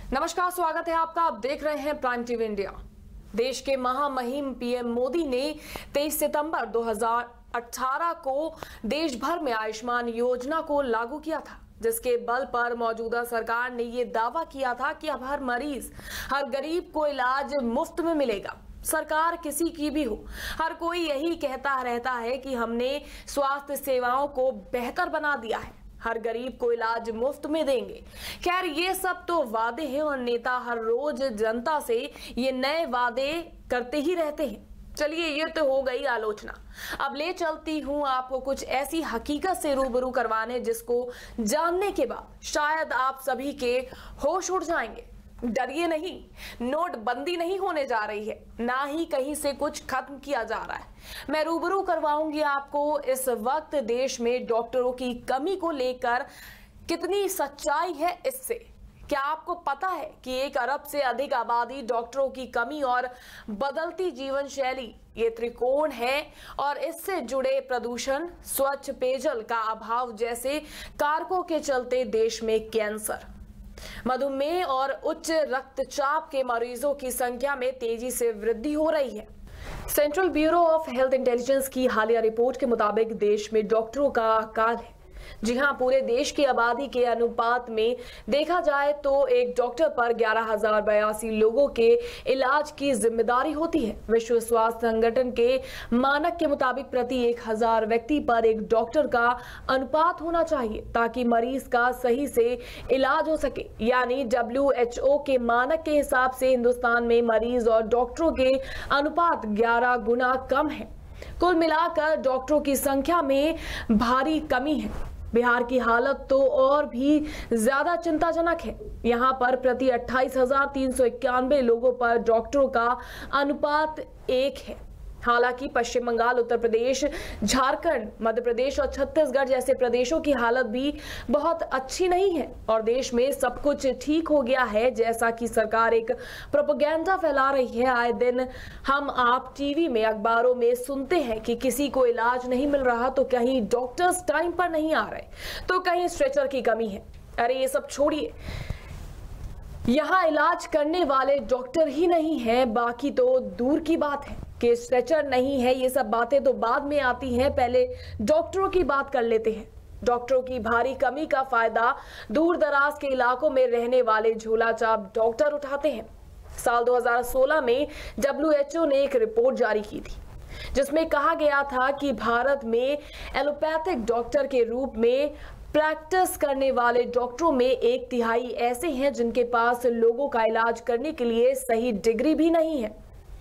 नमस्कार, स्वागत है आपका। आप देख रहे हैं प्राइम टीवी इंडिया। देश के महामहिम पीएम मोदी ने 23 सितंबर 2018 को देश भर में आयुष्मान योजना को लागू किया था, जिसके बल पर मौजूदा सरकार ने ये दावा किया था कि अब हर मरीज, हर गरीब को इलाज मुफ्त में मिलेगा। सरकार किसी की भी हो, हर कोई यही कहता रहता है कि हमने स्वास्थ्य सेवाओं को बेहतर बना दिया है, हर गरीब को इलाज मुफ्त में देंगे। खैर, ये सब तो वादे हैं और नेता हर रोज जनता से ये नए वादे करते ही रहते हैं। चलिए, ये तो हो गई आलोचना। अब ले चलती हूं आपको कुछ ऐसी हकीकत से रूबरू करवाने जिसको जानने के बाद शायद आप सभी के होश उड़ जाएंगे। डरिए नहीं, नोटबंदी नहीं होने जा रही है, ना ही कहीं से कुछ खत्म किया जा रहा है। मैं रूबरू करवाऊंगी आपको इस वक्त देश में डॉक्टरों की कमी को लेकर कितनी सच्चाई है इससे। क्या आपको पता है कि 1 अरब से अधिक आबादी, डॉक्टरों की कमी और बदलती जीवन शैली, ये त्रिकोण है और इससे जुड़े प्रदूषण, स्वच्छ पेयजल का अभाव जैसे कारकों के चलते देश में कैंसर, मधुमेह और उच्च रक्तचाप के मरीजों की संख्या में तेजी से वृद्धि हो रही है। Central bureau of health intelligence की हालिया रिपोर्ट के मुताबिक देश में डॉक्टरों का अकाल है। जी हां, पूरे देश की आबादी के अनुपात में देखा जाए तो एक डॉक्टर पर 11,082 लोगों के इलाज की जिम्मेदारी होती है। विश्व स्वास्थ्य संगठन के मानक के मुताबिक प्रति 1,000 व्यक्ति पर एक डॉक्टर का अनुपात होना चाहिए ताकि मरीज का सही से इलाज हो सके। यानी WHO के मानक के हिसाब से हिंदुस्तान में मरीज और डॉक्टरों के अनुपात 11 गुना कम है। कुल मिलाकर डॉक्टरों की संख्या में भारी कमी है। बिहार की हालत तो और भी ज्यादा चिंताजनक है। यहाँ पर प्रति 28,391 लोगों पर डॉक्टरों का अनुपात 1 है। हालांकि पश्चिम बंगाल, उत्तर प्रदेश, झारखंड, मध्य प्रदेश और छत्तीसगढ़ जैसे प्रदेशों की हालत भी बहुत अच्छी नहीं है और देश में सब कुछ ठीक हो गया है, जैसा कि सरकार एक प्रोपेगेंडा फैला रही है। आए दिन हम आप टीवी में, अखबारों में सुनते हैं कि किसी को इलाज नहीं मिल रहा, तो कहीं डॉक्टर्स टाइम पर नहीं आ रहे, तो कहीं स्ट्रेचर की कमी है। अरे ये सब छोड़िए, यहाँ इलाज करने वाले डॉक्टर ही नहीं है, बाकी तो दूर की बात है कि स्ट्रेचर नहीं है। ये सब बातें तो बाद में आती हैं, पहले डॉक्टरों की बात कर लेते हैं। डॉक्टरों की भारी कमी का फायदा दूर दराज के इलाकों में रहने वाले झोलाछाप डॉक्टर उठाते हैं। साल 2016 में WHO ने एक रिपोर्ट जारी की थी जिसमें कहा गया था कि भारत में एलोपैथिक डॉक्टर के रूप में प्रैक्टिस करने वाले डॉक्टरों में 1/3 ऐसे हैं जिनके पास लोगों का इलाज करने के लिए सही डिग्री भी नहीं है।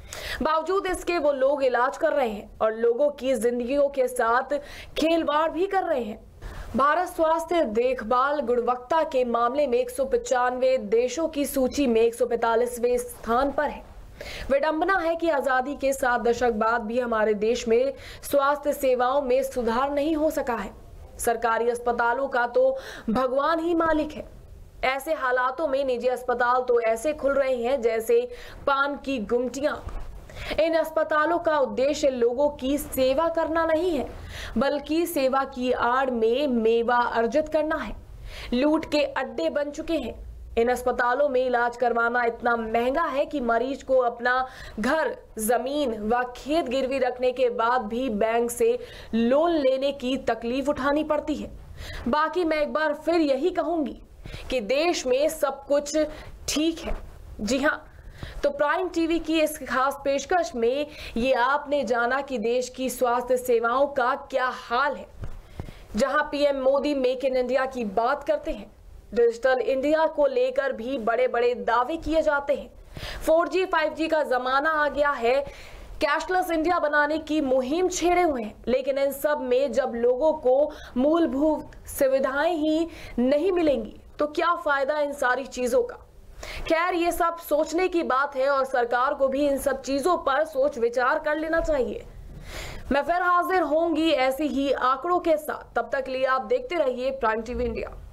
बावजूद इसके वो लोग इलाज कर रहे हैं और लोगों की जिंदगियों के साथ खिलवाड़ भी कर रहे हैं। भारत स्वास्थ्य देखभाल गुणवत्ता के मामले में 195 देशों की सूची में 145वें स्थान पर है। विडंबना है कि आजादी के 7 दशक बाद भी हमारे देश में स्वास्थ्य सेवाओं में सुधार नहीं हो सका है। सरकारी अस्पतालों का तो भगवान ही मालिक है। ऐसे हालातों में निजी अस्पताल तो ऐसे खुल रहे हैं जैसे पान की गुमटियां। इन अस्पतालों का उद्देश्य लोगों की सेवा करना नहीं है, बल्कि सेवा की आड़ में मेवा अर्जित करना है। लूट के अड्डे बन चुके हैं। इन अस्पतालों में इलाज करवाना इतना महंगा है कि मरीज को अपना घर, जमीन व खेत गिरवी रखने के बाद भी बैंक से लोन लेने की तकलीफ उठानी पड़ती है। बाकी मैं एक बार फिर यही कहूंगी कि देश में सब कुछ ठीक है। जी हाँ, तो प्राइम टीवी की इस खास पेशकश में ये आपने जाना कि देश की स्वास्थ्य सेवाओं का क्या हाल है। जहां PM Modi make in India की बात करते हैं, डिजिटल इंडिया को लेकर भी बड़े बड़े दावे किए जाते हैं। 4G 5G का जमाना आ गया है, कैशलेस इंडिया बनाने की मुहिम छेड़े हुए हैं, लेकिन इन सब में जब लोगों को मूलभूत सुविधाएं ही नहीं मिलेंगी तो क्या फायदा इन सारी चीजों का। खैर, ये सब सोचने की बात है और सरकार को भी इन सब चीजों पर सोच विचार कर लेना चाहिए। मैं फिर हाजिर होंगी ऐसे ही आंकड़ों के साथ। तब तक लिए आप देखते रहिए प्राइम टीवी इंडिया।